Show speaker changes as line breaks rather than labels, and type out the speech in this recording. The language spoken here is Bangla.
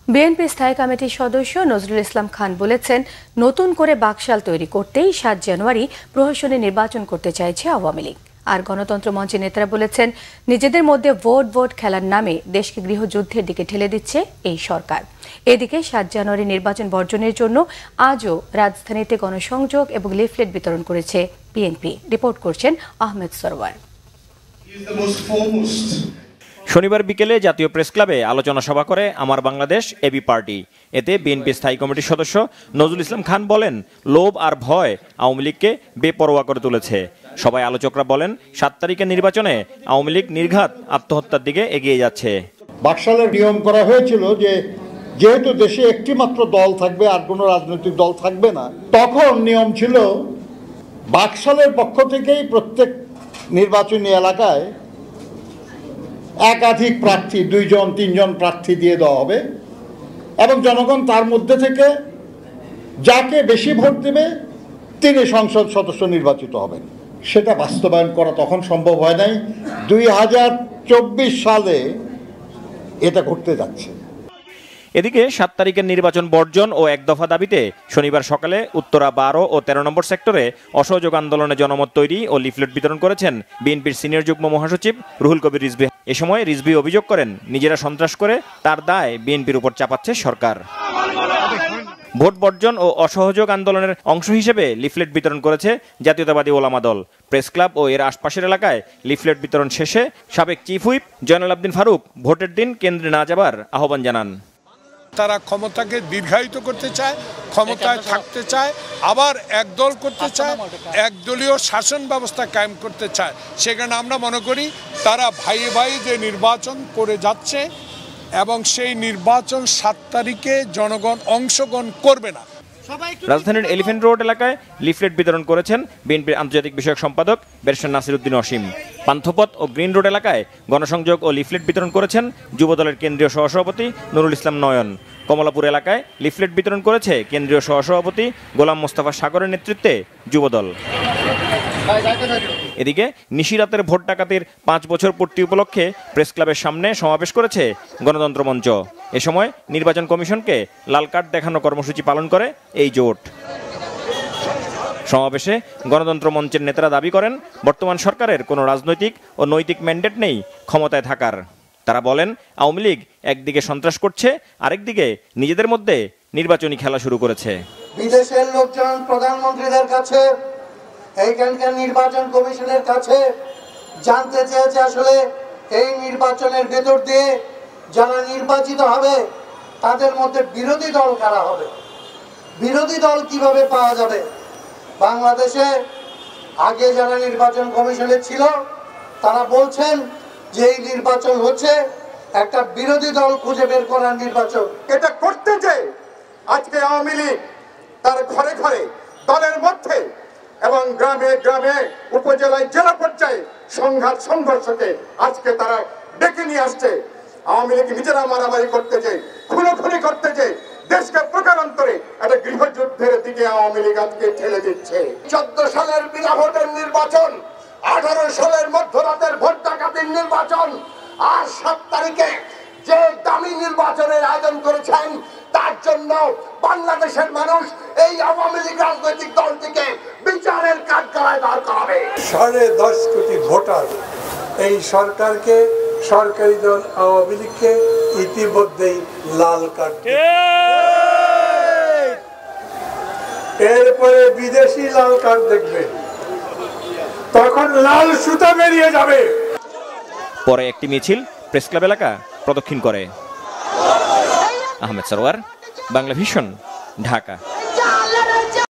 বিএনপি স্থায়ী কমিটির সদস্য নজরুল ইসলাম খান বলেছেন, নতুন করে বাকশাল তৈরি করতেই ৭ জানুয়ারি প্রহসনে নির্বাচন করতে চাইছে আওয়ামী লীগ। আর গণতন্ত্র মঞ্চের নেতারা বলেছেন, নিজেদের মধ্যে ভোট খেলার নামে দেশকে গৃহযুদ্ধের দিকে ঠেলে দিচ্ছে এই সরকার। এদিকে ৭ জানুয়ারি নির্বাচন বর্জনের জন্য আজও রাজধানীতে গণসংযোগ এবং লিফলেট বিতরণ করেছে বিএনপি। রিপোর্ট করছেন আহমেদ সরওয়ার।
শনিবার বিকেলে জাতীয় প্রেস ক্লাবে আলোচনা সভা করে আমার বাংলাদেশ এবি পার্টি। এতে বিএনপি স্থায়ী কমিটির সদস্য নজরুল ইসলাম খান বলেন, লোভ আর ভয় আওয়ামী লীগকে বেপরোয়া করে তুলেছে। সবাই আলোচকরা বলেন, ৭ তারিখের নির্বাচনে আওয়ামী লীগ নির্ঘাত আত্মহত্যার দিকে এগিয়ে যাচ্ছে।
বাকশালের নিয়ম করা হয়েছিল যে যেহেতু দেশে একটি মাত্র দল থাকবে, আর কোনো রাজনৈতিক দল থাকবে না, তখন নিয়ম ছিল বাকশালের পক্ষ থেকেই প্রত্যেক নির্বাচনী এলাকায় একাধিক প্রার্থী, 2 জন 3 জন প্রার্থী দিয়ে দেওয়া হবে এবং জনগণ তার মধ্যে থেকে যাকে বেশি ভোট দেবে তিনি সংসদ সদস্য নির্বাচিত হবেন। সেটা বাস্তবায়ন করা তখন সম্ভব হয় নাই। 2024 সালে এটা করতে যাচ্ছে।
এদিকে ৭ তারিখের নির্বাচন বর্জন ও এক দফা দাবিতে শনিবার সকালে উত্তরা 12 ও 13 নম্বর সেক্টরে অসহযোগ আন্দোলনে জনমত তৈরি ও লিফলেট বিতরণ করেছেন বিএনপির সিনিয়র যুগ্ম মহাসচিব রুহুল কবির রিজভী। এ সময় রিজভী অভিযোগ করেন, নিজেরা সন্ত্রাস করে তার দায় বিএনপির উপর চাপাচ্ছে সরকার। ভোট বর্জন ও অসহযোগ আন্দোলনের অংশ হিসেবে লিফলেট বিতরণ করেছে জাতীয়তাবাদী ওলামা দল। প্রেস ক্লাব ও এর আশপাশের এলাকায় লিফলেট বিতরণ শেষে সাবেক চিফ হুইপ জয়নাল আবদিন ফারুক ভোটের দিন কেন্দ্রে না যাবার আহ্বান জানান।
তারা ক্ষমতাকে দীর্ঘায়িত করতে চায়, ক্ষমতায় থাকতে চায়, আবার একদল করতে চায়, একদলীয় শাসন ব্যবস্থা কায়েম করতে চায়। সেখানে আমরা মনে করি তারা ভাইয়ে ভাই যে নির্বাচন করে যাচ্ছে এবং সেই নির্বাচন ৭ তারিখে জনগণ অংশগ্রহণ করবে না।
রাজধানীর এলিফ্যান্ট রোড এলাকায় লিফলেট বিতরণ করেছেন বিএনপির আন্তর্জাতিক বিষয়ক সম্পাদক ব্যারিস্টার নাসির উদ্দিন অসীম। পান্থপথ ও গ্রিন রোড এলাকায় গণসংযোগ ও লিফলেট বিতরণ করেছেন যুবদলের কেন্দ্রীয় সহসভাপতি নুরুল ইসলাম নয়ন। কমলাপুর এলাকায় লিফলেট বিতরণ করেছে কেন্দ্রীয় সহসভাপতি গোলাম মোস্তফা সাগরের নেতৃত্বে যুবদল। এদিকে নিশিরাতের ভোট ডাকাতির 5 বছর পূর্তি উপলক্ষে প্রেস ক্লাবের সামনে সমাবেশ করেছে গণতন্ত্র মঞ্চ। এ সময় নির্বাচন কমিশনকে লাল কার্ড দেখানো কর্মসূচি পালন করে এই জোট। সমাবেশে গণতন্ত্র মঞ্চের নেতারা দাবি করেন, বর্তমান সরকারের কোনো রাজনৈতিক ও নৈতিক ম্যান্ডেট নেই ক্ষমতায় থাকার। তারা বলেন, আওয়ামী লীগ একদিকে সন্ত্রাস করছে, আরেকদিকে নিজেদের মধ্যে নির্বাচনী খেলা শুরু করেছে।
বিদেশের লোকজন প্রধানমন্ত্রীদের কাছে, এইখানকার নির্বাচন কমিশনের কাছে জানতে চেয়েছে আসলে এই নির্বাচনের ভেতর দিয়ে যারা নির্বাচিত হবে তাদের মধ্যে বিরোধী দল কারা হবে, বিরোধী দল কিভাবে পাওয়া যাবে। বাংলাদেশে আগে যারা নির্বাচন কমিশনে ছিল তারা বলছেন যে এই নির্বাচন হচ্ছে একটা বিরোধী দল খুঁজে বের করার নির্বাচন।
এটা করতে যে আজকে আওয়ামী লীগ তার ঘরে ঘরে দলের মধ্যে এবং গ্রামে গ্রামে উপজেলায় জেলা পর্যায়ে সংঘর্ষকে আজকে তারা ডেকে নিয়ে আসছে। আওয়ামী লীগ নিজেরা মারামারি করতে যে, খুনোখুনি করতে যে, দেশকে প্রকারান্তরে একটা গৃহযুদ্ধের দিকে আওয়ামী লীগ আজকে ঠেলে দিচ্ছে। 14 সালের বিনা ভোটের নির্বাচন, 18 সালের মধ্যরাতের ভোট ডাকাতির নির্বাচন, আর 7 তারিখে যে দামি নির্বাচনের আয়োজন করেছেন তার জন্য বাংলাদেশের মানুষ এই আওয়ামী লীগ রাজনৈতিক দলটিকে বিচারের কাঠগড়ায় দাঁড় করাবে।
10.5 কোটি ভোটার এই সরকারকে, সরকারি দল আওয়ামী লীগকে ইতিমধ্যেই লাল কার্ড, এরপরে বিদেশি লাল কার্ড দেখবে, তখন লাল সুতা বেরিয়ে যাবে।
পরে একটি মিছিল প্রেস ক্লাব এলাকা প্রদক্ষিণ করে। আহমেদ সরওয়ার, বাংলাভিশন, ঢাকা।